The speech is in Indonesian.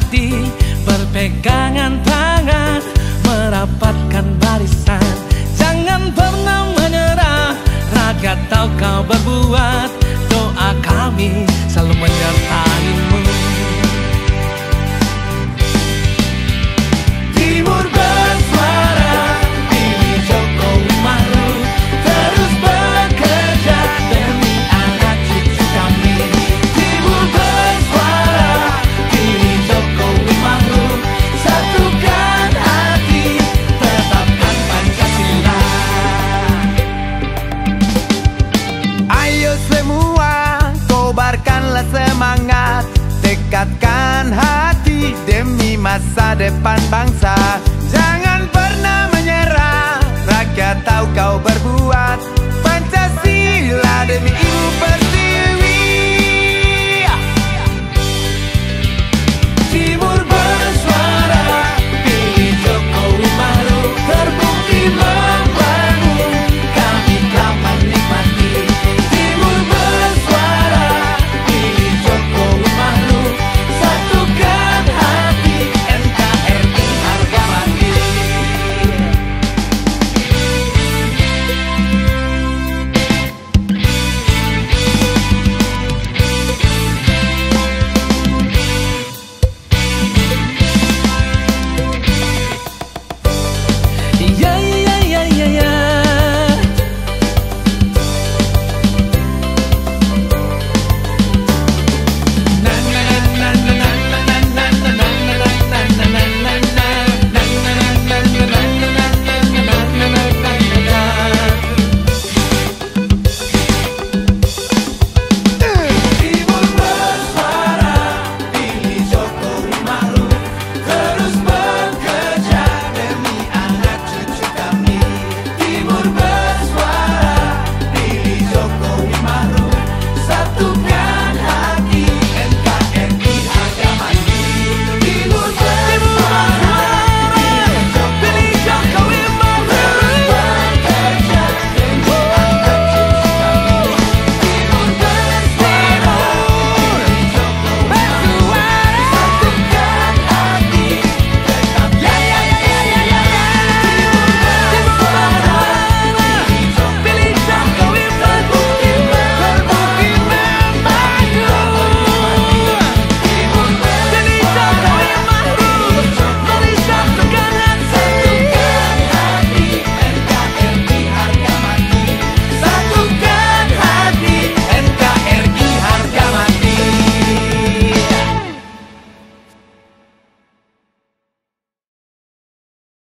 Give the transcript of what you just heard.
hati, berpegangan tangan, merapatkan barisan. Jangan pernah menyerah, rakyat tahu kau berbuat. Doa kami selalu menyertaimu. Timur bersuara, pilih Jokowi Ma'ruf, terus bekerja demi anak cucu kami. Timur bersuara, pilih Jokowi Ma'ruf, satukan hati, tetapkan Pancasila. Ayo semua, kobarkanlah semangat, tekadkan hati demi masa depan bangsa. Jangan pernah menyerah, rakyat tahu kau berbuat. Pancasila demi ibu perjuangan.